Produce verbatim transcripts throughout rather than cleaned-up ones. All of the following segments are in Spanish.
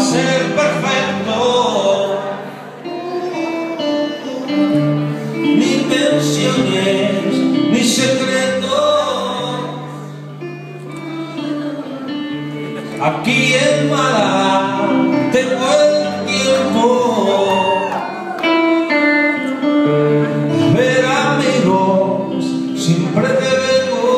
ser perfecto, ni pensiones, ni secretos. Aquí en Málaga tengo el tiempo de ver amigos, siempre te vengo.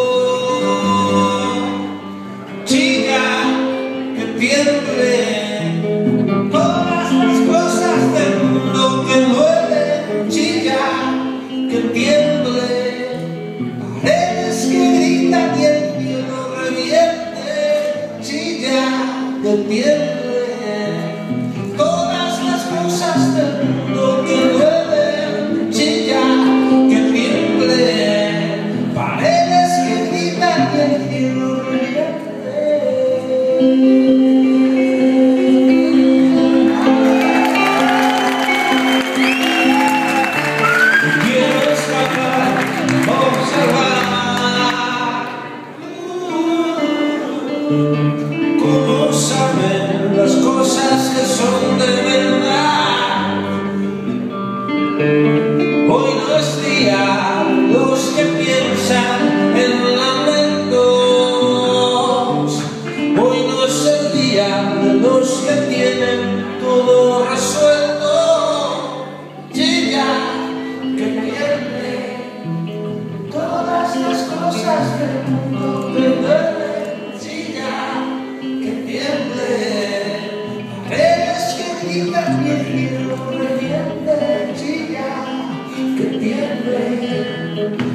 Chica, que tiemble todas las cosas del mundo que duelen. Chica, que tiemble paredes que gritan y el cielo reviente. Chica, que tiemble todas las cosas del mundo que duelen. Chica, que tiemble paredes que gritan y el cielo reviente. Quiero escapar, observar cómo saben las cosas que son de verdad. Hoy no es día los que piensan en lamentos. Hoy no es el día de los que tienen todo resuelto. Chica, que pierde todas las cosas del mundo que duelen. Chica, que pierde paredes que gritan y el cielo reviente. Chica, que pierde